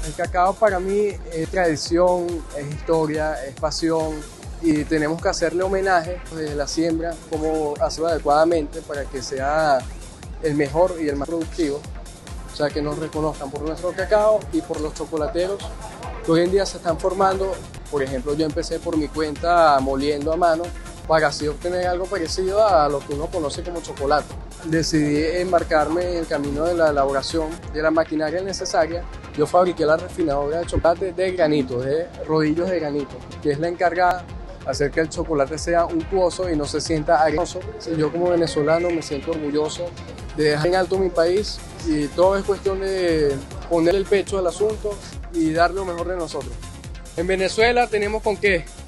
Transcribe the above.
El cacao para mí es tradición, es historia, es pasión y tenemos que hacerle homenaje desde la siembra, como hacerlo adecuadamente para que sea el mejor y el más productivo. O sea, que nos reconozcan por nuestro cacao y por los chocolateros que hoy en día se están formando. Por ejemplo, yo empecé por mi cuenta moliendo a mano para así obtener algo parecido a lo que uno conoce como chocolate. Decidí embarcarme en el camino de la elaboración de la maquinaria necesaria. Yo fabriqué la refinadora de chocolate de granito, de rodillos de granito, que es la encargada de hacer que el chocolate sea untuoso y no se sienta arenoso. Yo como venezolano me siento orgulloso de dejar en alto mi país y todo es cuestión de poner el pecho al asunto y dar lo mejor de nosotros. En Venezuela tenemos con qué.